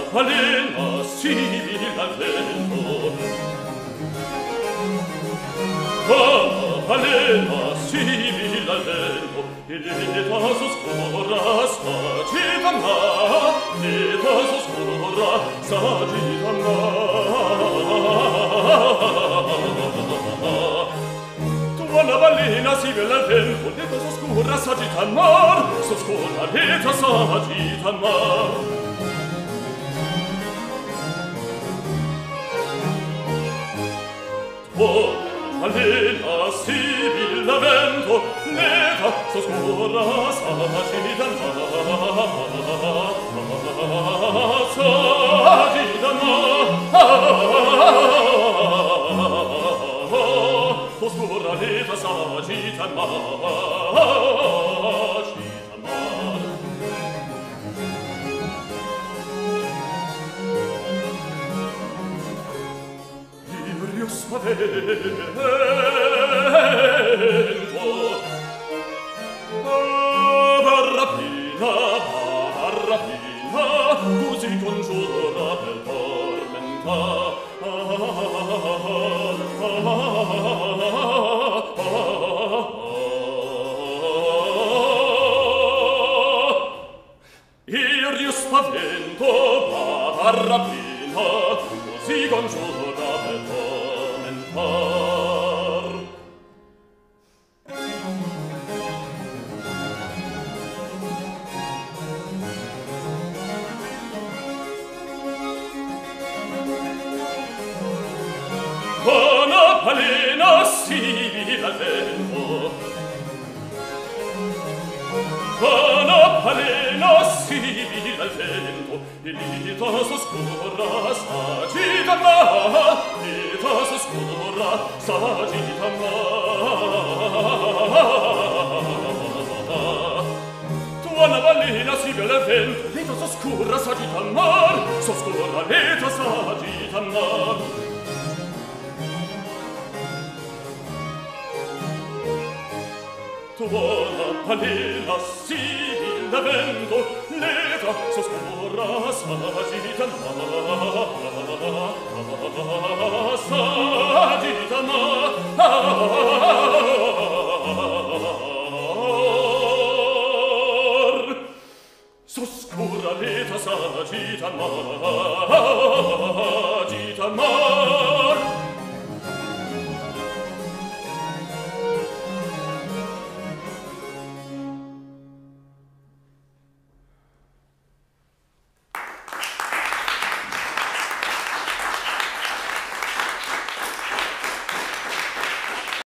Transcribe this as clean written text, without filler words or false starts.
palena simile al vento, palena simile al vento, e l'età s'oscura s'agita ma, l'età s'oscura s'agita ma. La balena si vela al vento, l'età s'oscura s'agita al mar, s'oscura l'età s'agita al mar. Oh, balena si vela al vento, l'età s'oscura s'agita al mar, s'agita al mar. Oscura l'età s'agita al mar, agita al mar. Io spavento, barrapina, così congiura per tormenta. Io spavento, barrapina, così congiura per tormentar. Una palena simile al vento, una palena simile al vento, e l'età s'oscura s'agita ma, l'età s'oscura s'agita ma. Una balena simile al vento, l'età s'oscura s'agita al mar, s'oscura l'età s'agita al mar. Una palena simile al vento, l'età s'oscura s'agita al mar, s'agita al mar. S'oscura l'età s'agita al mar, agita al mar.